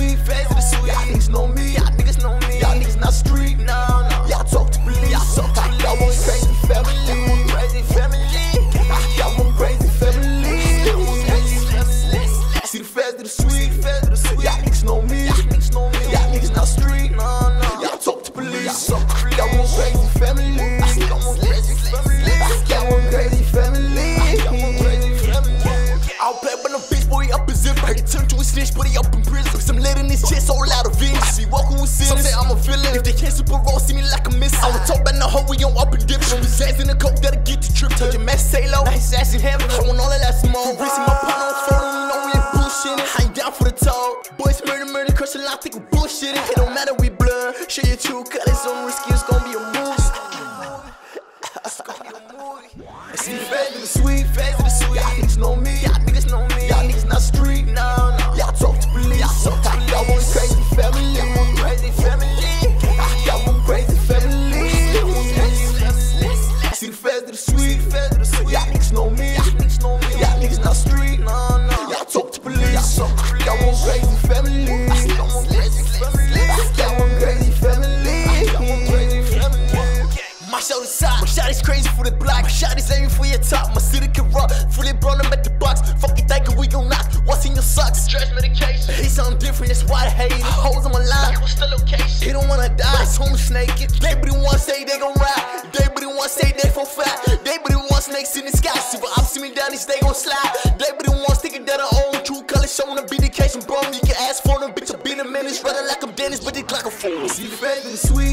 sweet, phase of the sweet. Y'all niggas know me, y'all niggas know me. Y'all niggas not street, no. Y'all talk to police, y'all want crazy family. Crazy family. Y'all want crazy family. See the phase of the sweet, y'all niggas know me. Y'all niggas not street, no. Y'all talk to police, y'all want crazy family. Y'all want crazy family. Y'all want crazy family. I'll play by no bitch, boy, up in zip. He turned to a snitch, but he up in prison. Some lead in his chest, all out of vengeance. See, walking with sin. Some say I'm a villain. If they can't super raw, see me like a missile. I would talk about the hoe, we on up and dip. From his ass in the coke, gotta get the trip. Tell your man, say low. Nice ass in heaven. I want all of that smoke. Racing my partner on phone, know we ain't bullshitting. I ain't down for the talk. Boys, murder, crush a lot, think we bullshitting. It don't matter, we blood. Show your true colors on risky, it's gonna be a movie. See the phase of the sweet, y'all niggas know me, y'all niggas not street, no. Y'all talk to police, y'all want crazy family, y'all want crazy family. See the phase of the sweet, y'all niggas know me, y'all niggas not street, no. Y'all talk to police, y'all want crazy family, y'all want crazy family. My shoulders hot, my shot is crazy for the block. My shot is aiming for your top. My city can rock, fully brought him at the box. Fuck it, thinking we gon' knock. What's in your socks? Stress medication. He something different, that's why I hate it. Hoes on my line, like what's the location? He don't wanna die, his homies naked. They really wanna say they gon' ride. They really wanna say they for fat. They really want snakes in the sky. See what I'm see me down, they gon' slide. They really want sticking that I own. True colors showing the vindication, bro. You can ask for them, bitch. I been a menace, running like I'm Dennis, but they like a fool. See the phase of the sweet.